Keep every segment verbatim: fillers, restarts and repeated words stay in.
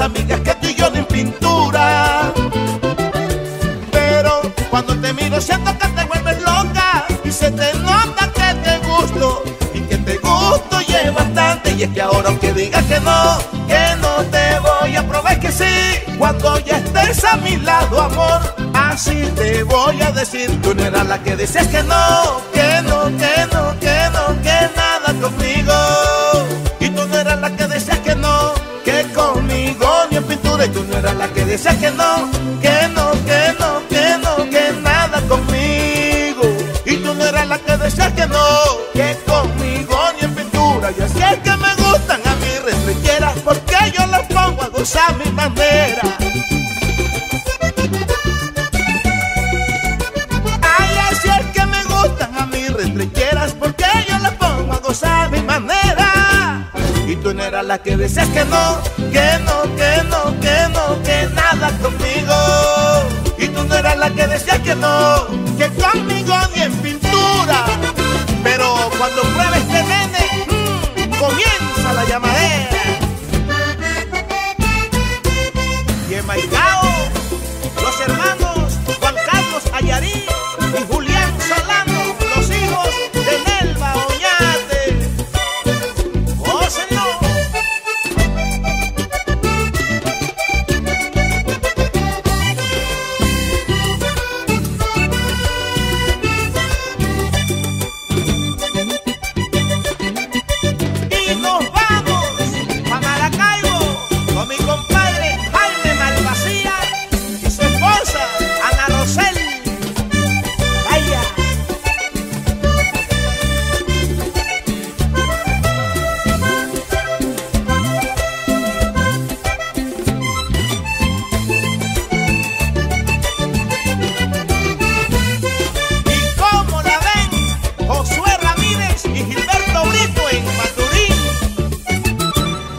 amigas que tú y yo en pintura. Pero cuando te miro siento que te vuelves loca y se te nota que te gusto y que te gusto y es bastante. Y es que ahora aunque digas que no, que no te voy a probar que sí, cuando ya estés a mi lado, amor, así te voy a decir. Tú no eras la que decías que no, que no, que no, que no, que nada conmigo. Y tú no eras la que decías que no, que conmigo ni en pintura. Y tú no eras la que decías que no, que no, que no, que no, que nada conmigo. Y tú no eras la que decías que no, que conmigo ni en pintura. Y así es que me gustan a mí retrecheras, porque yo las pongo a gozar mi manera. Ay, así es que me gustan a mí retrecheras, porque yo las pongo a gozar mi manera. Y tú no eras la que decías que no, que no, que no, que no, que nada conmigo. Y tú no eras la que decías que no, que conmigo ni en pintura. Pero cuando pruebes este nene, mmm, comienza la llamadera. Y en Maicao, los hermanos Juan Carlos Ayarí y Julián Solano, los hijos de Nelva Oñate. ¡Gócenlo! Y nos vamos a Maracaibo con mi compadre Jaime Malvasía y su esposa Ana Rosel. ¡Vaya! Y como la ven, Josué Ramírez y Gilberto Brito en Maturín.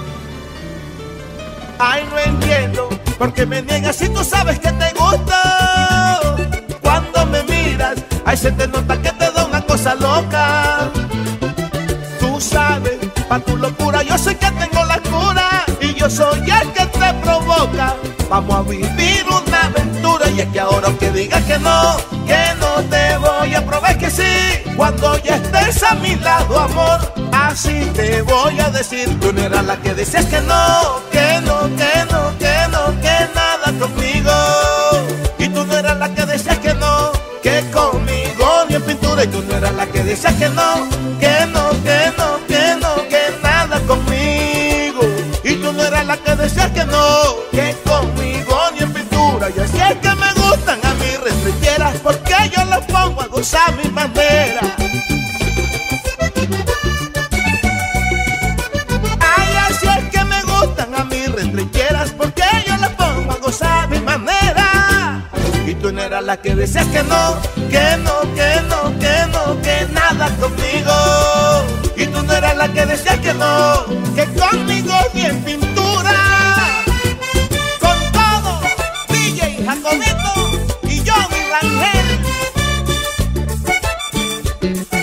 Ay, no entiendo por qué me niegas si tú sabes que te gusta. Cuando me miras, ay, se te nota que te da una cosa loca. Tú sabes, pa' tu locura yo sé que tengo la cura y yo soy el que te provoca. Vamos a vivir una aventura. Y es que ahora aunque digas que no, que no te voy a probar que sí, cuando ya estés a mi lado, amor, así te voy a decir. Tú no eras la que decías que no, que no, que no, que no, que nada conmigo. Y tú no eras la que decías que no, que conmigo ni en pintura. Y tú no eras la que decías que no, que no, que no, que no, que nada conmigo. Y tú no eras la que decías que no, que conmigo ni en pintura. Y así es que me gustan a mí retrecheras, porque yo las pongo a gozar mi manera. Ay, así es que me gustan a mí retrecheras, porque yo las pongo a gozar mi manera. Y tú no eras la que decías que no, que no, que no, que no, que nada conmigo. Y tú no eras la que decías que no, que conmigo ni en pintura. Con todo, D J Jacobito y Johnny Rangel.